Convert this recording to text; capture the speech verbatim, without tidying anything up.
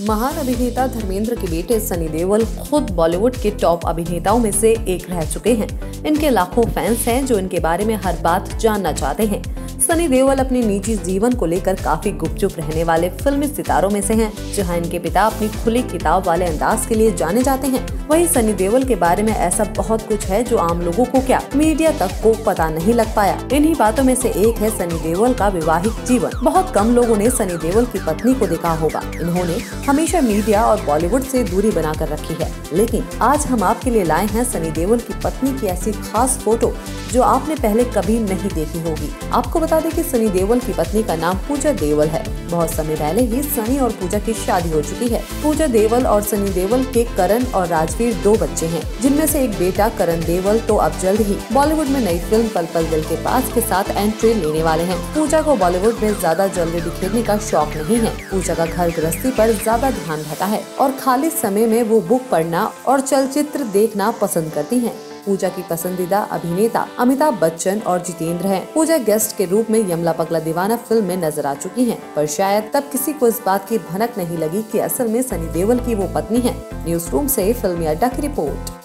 महान अभिनेता धर्मेंद्र के बेटे सनी देओल खुद बॉलीवुड के टॉप अभिनेताओं में से एक रह चुके हैं। इनके लाखों फैंस हैं जो इनके बारे में हर बात जानना चाहते हैं। सनी देओल अपने निजी जीवन को लेकर काफी गुपचुप रहने वाले फिल्मी सितारों में से हैं, जहां इनके पिता अपनी खुली किताब वाले अंदाज के लिए जाने जाते हैं। वहीं सनी देओल के बारे में ऐसा बहुत कुछ है जो आम लोगों को क्या मीडिया तक को पता नहीं लग पाया। इन्हीं बातों में से एक है सनी देओल का वैवाहिक जीवन। बहुत कम लोगों ने सनी देओल की पत्नी को देखा होगा। इन्होंने हमेशा मीडिया और बॉलीवुड से दूरी बनाकर रखी है, लेकिन आज हम आपके लिए लाए हैं सनी देओल की पत्नी की ऐसी खास फोटो जो आपने पहले कभी नहीं देखी होगी। आपको बता दें कि सनी देओल की पत्नी का नाम पूजा देओल है। बहुत समय पहले ही सनी और पूजा की शादी हो चुकी है। पूजा देओल और सनी देओल के करण और राजवीर दो बच्चे हैं, जिनमें से एक बेटा करण देओल तो अब जल्द ही बॉलीवुड में नई फिल्म पल पल दिल के पास के साथ एंट्री लेने वाले हैं। पूजा को बॉलीवुड में ज्यादा ज्वेलरी बिखेरने का शौक नहीं है। पूजा का घर गृहस्थी पर ज्यादा ध्यान रहता है और खाली समय में वो बुक पढ़ना और चलचित्र देखना पसंद करती है। पूजा की पसंदीदा अभिनेता अमिताभ बच्चन और जितेंद्र हैं। पूजा गेस्ट के रूप में यमला पगला दीवाना फिल्म में नजर आ चुकी हैं, पर शायद तब किसी को इस बात की भनक नहीं लगी कि असल में सनी देओल की वो पत्नी है। न्यूज रूम से फिल्मी अड्डा की रिपोर्ट।